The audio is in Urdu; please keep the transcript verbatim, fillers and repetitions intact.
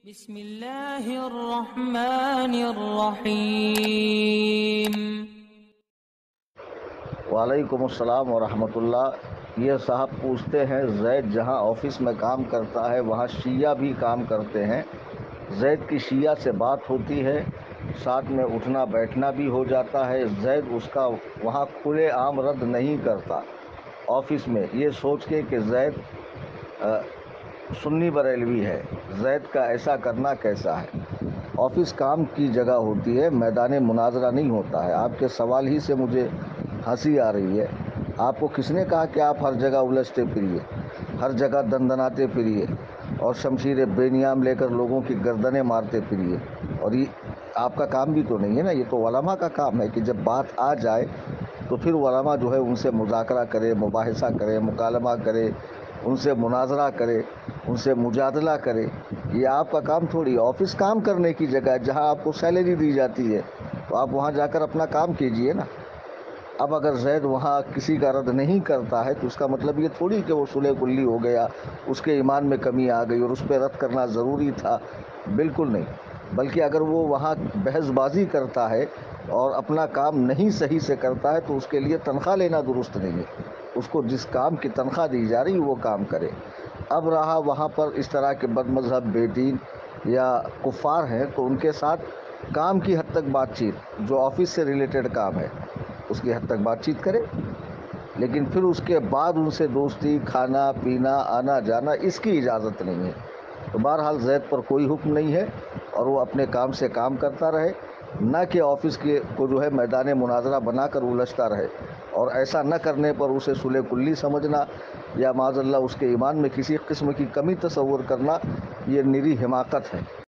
بسم اللہ الرحمن الرحیم۔ وعلیکم السلام ورحمۃ اللہ۔ یہ صاحب پوچھتے ہیں زید جہاں آفس میں کام کرتا ہے وہاں شیعہ بھی کام کرتے ہیں، زید کی شیعہ سے بات ہوتی ہے، ساتھ میں اٹھنا بیٹھنا بھی ہو جاتا ہے، زید اس کا وہاں کھلے عام رد نہیں کرتا آفس میں، یہ سوچ کے کہ زید سنی بریلوی ہے، زید کا ایسا کرنا کیسا ہے؟ آفس کام کی جگہ ہوتی ہے، میدان مناظرہ نہیں ہوتا ہے۔ آپ کے سوال ہی سے مجھے ہنسی آ رہی ہے۔ آپ کو کس نے کہا کہ آپ ہر جگہ الجھتے پھریے، ہر جگہ دندناتے پھریے اور شمشیر بے نیام لے کر لوگوں کی گردنیں مارتے پھریے؟ اور یہ آپ کا کام بھی تو نہیں ہے نا، یہ تو علماء کا کام ہے کہ جب بات آ جائے تو پھر علماء جو ہے ان سے مذاکرہ کرے، مباحثہ کرے، مکالمہ کرے، ان سے مناظرہ کرے، ان سے مجادلہ کرے۔ یہ آپ کا کام تھوڑی، آفس کام کرنے کی جگہ ہے جہاں آپ کو سیلری دی جاتی ہے، تو آپ وہاں جا کر اپنا کام کیجئے نا۔ اب اگر زید وہاں کسی کا رد نہیں کرتا ہے تو اس کا مطلب یہ تھوڑی کہ وہ صلح کلی ہو گیا، اس کے ایمان میں کمی آ گئی اور اس پہ رد کرنا ضروری تھا، بالکل نہیں۔ بلکہ اگر وہ وہاں بحث بازی کرتا ہے اور اپنا کام نہیں صحیح سے کرتا ہے تو اس کے لیے تنخواہ لینا درست نہیں ہے۔ اس کو جس کام کی تنخواہ دی جا رہی وہ کام کرے۔ اب رہا وہاں پر اس طرح کے بد مذہب بے دین یا کفار ہیں تو ان کے ساتھ کام کی حد تک بات چیت، جو آفس سے ریلیٹڈ کام ہے اس کی حد تک بات چیت کرے، لیکن پھر اس کے بعد ان سے دوستی، کھانا پینا، آنا جانا، اس کی اجازت نہیں ہے۔ تو بہرحال زید پر کوئی حکم نہیں ہے اور وہ اپنے کام سے کام کرتا رہے، نہ کہ آفس کے کو جو ہے میدان مناظرہ بنا کر الجھتا رہے، اور ایسا نہ کرنے پر اسے صلح کلی سمجھنا یا معاذ اللہ اس کے ایمان میں کسی قسم کی کمی تصور کرنا، یہ نری حماقت ہے۔